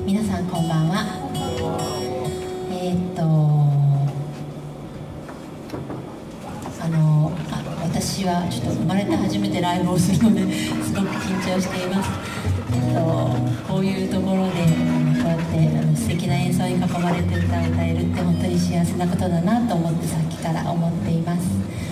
皆さんこんばんは。私はちょっと生まれて初めてライブをするのですごく緊張しています。こういうところでこうやって素敵な演奏に囲まれて歌えるって本当に幸せなことだなと思ってさっきから思っています。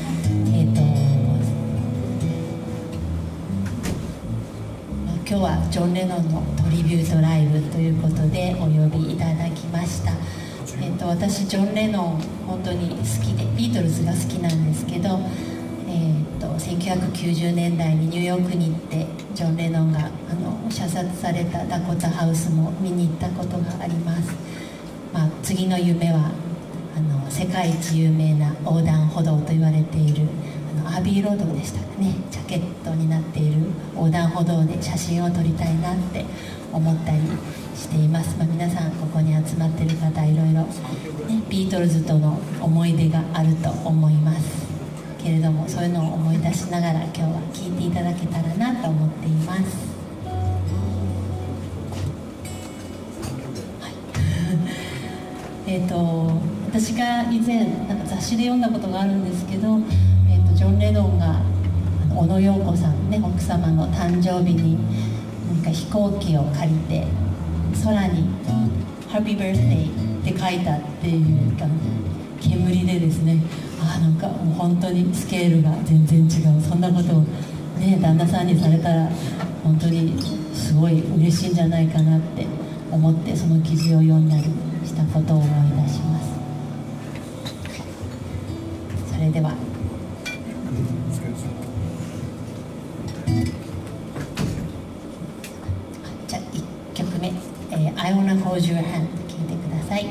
今日はジョン・レノンのトリビュートライブということでお呼びいただきました。私ジョン・レノン本当に好きでビートルズが好きなんですけど、1990年代にニューヨークに行ってジョン・レノンが射殺されたダコタハウスも見に行ったことがあります。次の夢は世界一有名な横断歩道と言われているアービーロードでしたかね、ジャケットになっている横断歩道で写真を撮りたいなって思ったりしています。皆さんここに集まっている方いろいろ、ビートルズとの思い出があると思いますけれども、そういうのを思い出しながら今日は聴いていただけたらなと思っています。私が以前雑誌で読んだことがあるんですけど、ジョン・レノンが小野陽子さんね、奥様の誕生日に何か飛行機を借りて空に「ハッピーバースデー」って書いたっていうか、煙でですね、なんかもう本当にスケールが全然違う、そんなことをね旦那さんにされたら本当にすごい嬉しいんじゃないかなって思って、その記事を読んだりしたことを思い出します。それではじゃあ1曲目「I Wanna Hold Your Hand」聴いてください。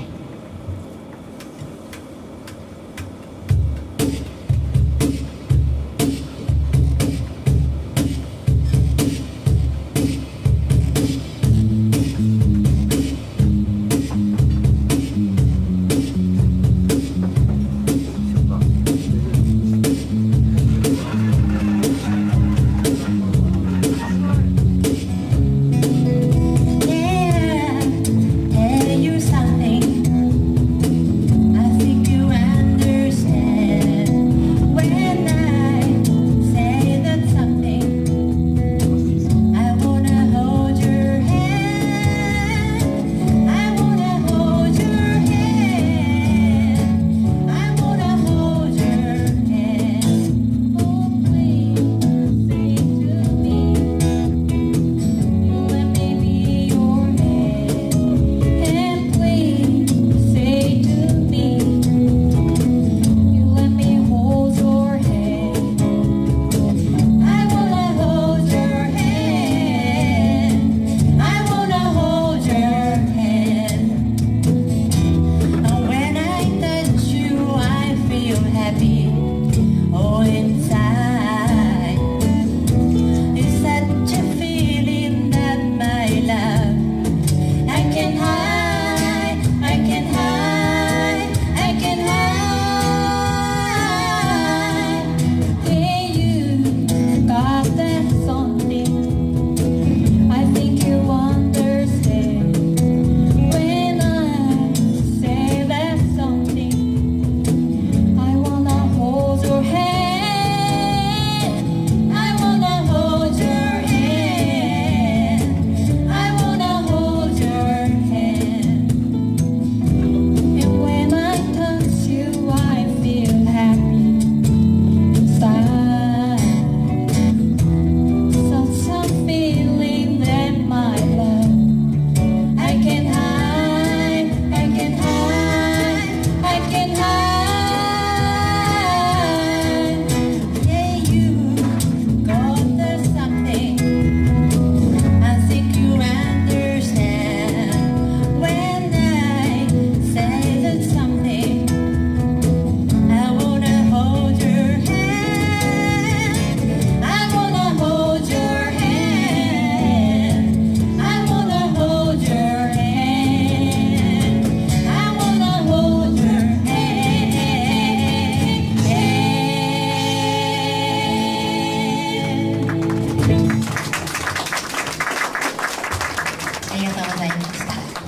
ありがとうございました。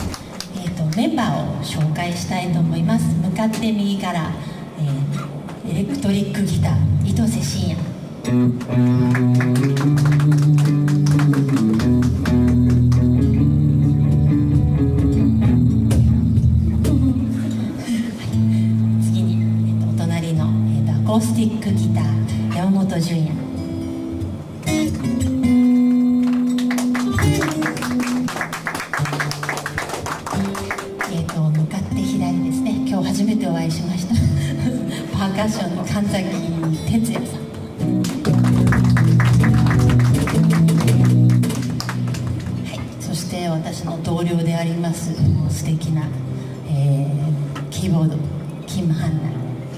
メンバーを紹介したいと思います。向かって右から、エレクトリックギター糸瀬信也、次に、お隣の、アコースティックギター山本純也、向かって左ですね、今日初めてお会いしましたパーカッションの神崎哲也さん、そして私の同僚であります素敵な、キーボードキム・ハンナ、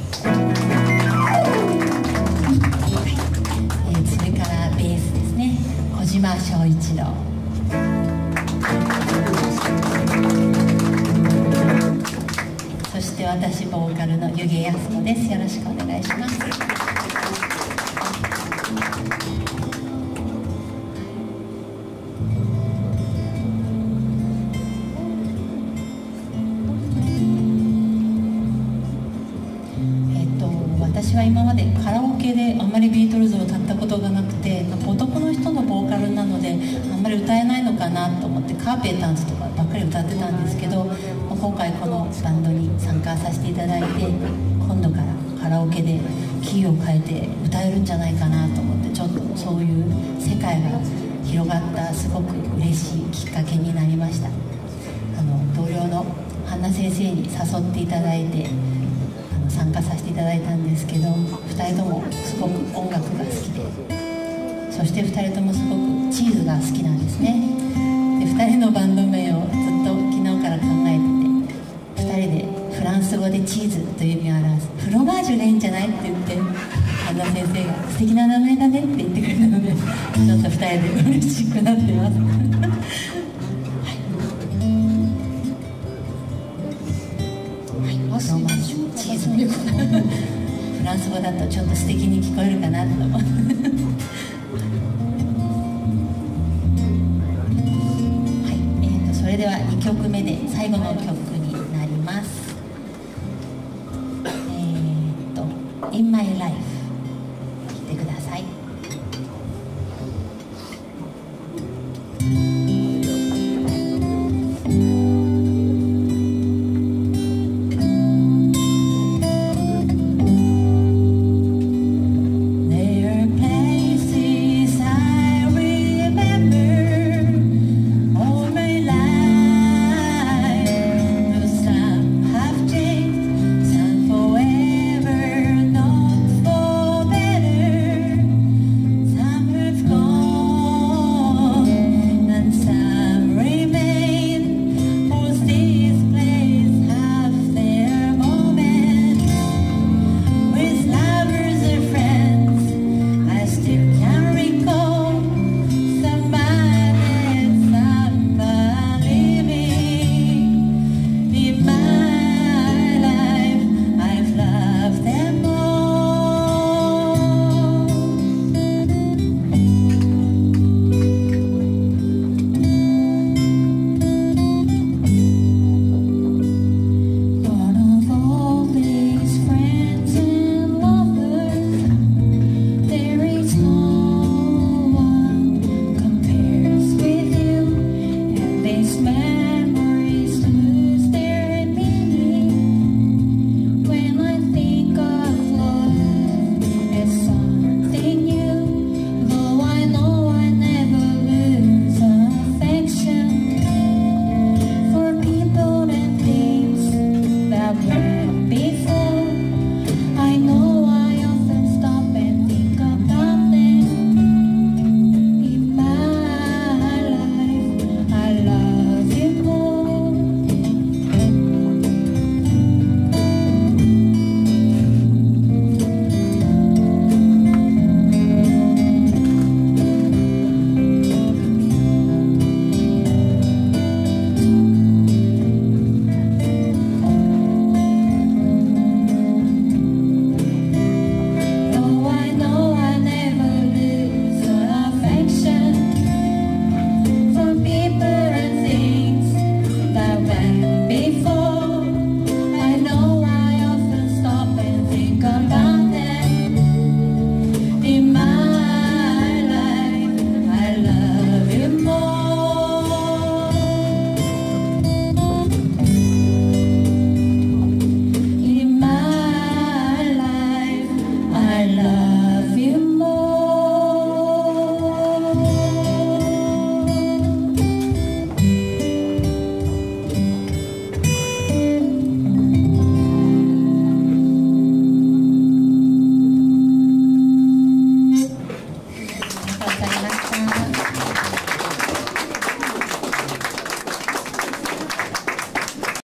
それからベースですね、小島翔一郎、そして私ボーカルの弓削靖子です。よろしくお願いします。私は今までカラオケであんまりビートルズを歌ったことがなくて、男の人のボーカルなのであんまり歌えないのかなと思ってカーペーターズとかばっかり歌ってたんですけど、今回このバンドに参加させていただいて、今度からカラオケでキーを変えて歌えるんじゃないかなと思って、ちょっとそういう世界が広がったすごく嬉しいきっかけになりました。同僚のハンナ先生に誘っていただいて参加させていただいたんですけど、2人ともすごく音楽が好きで、そして2人ともすごくチーズが好きなんですね。で2人のバンド名をずっと昨日から考えてて、2人でフランス語でチーズという意味を表すフロマージュでいいんじゃないって言って、ハンナ先生が素敵な名前だねって言ってくれたので、ちょっと2人で嬉しくなってますフロマージュチーズフランス語だとちょっと素敵に聞こえるかなと思ってそれでは2曲目で最後の曲になります。In My Life